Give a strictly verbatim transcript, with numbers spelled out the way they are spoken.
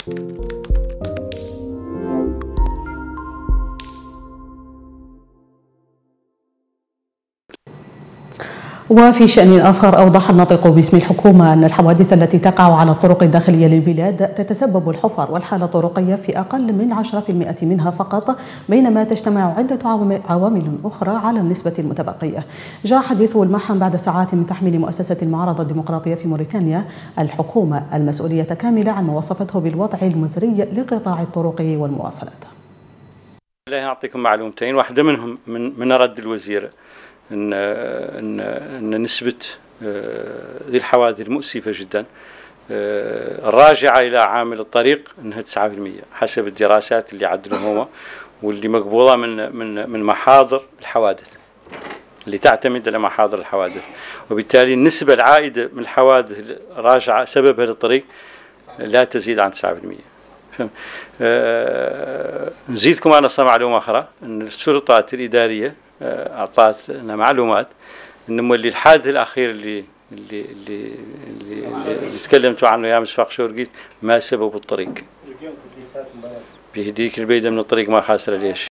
وفي شأن آخر، أوضح الناطق باسم الحكومة أن الحوادث التي تقع على الطرق الداخلية للبلاد تتسبب الحفر والحالة الطرقية في أقل من عشرة بالمئة منها فقط، بينما تجتمع عدة عوامل أخرى على النسبة المتبقية. جاء حديث المحن بعد ساعات من تحميل مؤسسة المعارضة الديمقراطية في موريتانيا الحكومة المسؤولية كاملة عن ما وصفته بالوضع المزري لقطاع الطرق والمواصلات. لا أعطيكم معلومتين، واحدة منهم من من رد الوزير ان ان ان نسبه ذي الحوادث المؤسفه جدا الراجعه الى عامل الطريق انها تسعة بالمئة حسب الدراسات اللي عدلوها هو واللي مقبوله من من من محاضر الحوادث اللي تعتمد على محاضر الحوادث، وبالتالي النسبه العائده من الحوادث الراجعه سببها للطريق لا تزيد عن تسعة بالمئة. نزيدكم انا معلومه اخرى، ان السلطات الاداريه اعطتنا معلومات ان مولي الحادث الاخير اللي اللي اللي اللي, اللي تكلمتوا عنه يا مسفاق شورقيت ما سبب الطريق. بهديك البيده من الطريق ما خاسر ليش.